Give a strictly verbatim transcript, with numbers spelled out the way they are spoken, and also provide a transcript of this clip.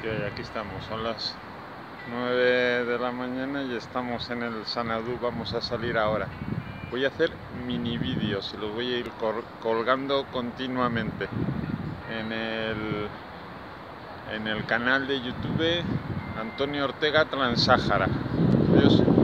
que aquí estamos, son las nueve de la mañana y estamos en el Xanadu. Vamos a salir ahora. Voy a hacer mini vídeos y los voy a ir colgando continuamente en el, en el canal de YouTube Antonio Ortega Transáhara. Adiós.